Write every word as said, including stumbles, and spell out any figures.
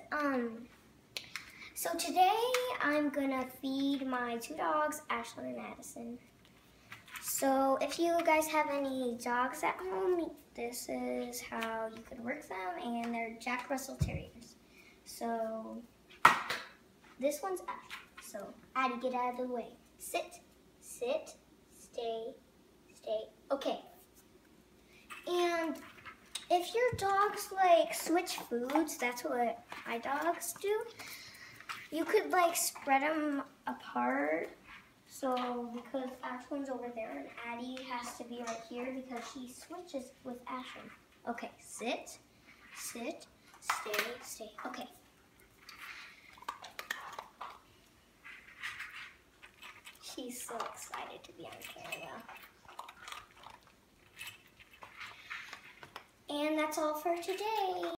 um, so today I'm gonna feed my two dogs, Ashland and Addison. So if you guys have any dogs at home, this is how you could work them, and they're Jack Russell Terriers. So this one's Ash. So Addie, get out of the way. Sit, sit, stay, stay. Okay. And if your dogs like switch foods, that's what my dogs do. You could like spread them apart. So because Ashland's over there and Addie has to be right here because she switches with Ashland. Okay, sit, sit, stay, stay. Okay. She's so excited to be on camera. And that's all for today.